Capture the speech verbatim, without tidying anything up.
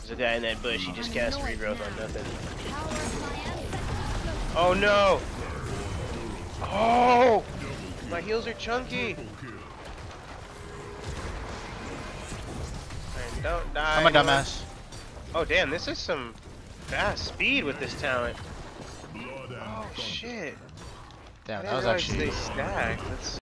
There's a guy in that bush. He just cast regrowth on nothing. Oh no! Oh! My heals are chunky. And don't die. I'm a dumbass. Oh damn! This is some fast speed with this talent. Oh shit! Damn, I that was didn't realize actually. they stack. That's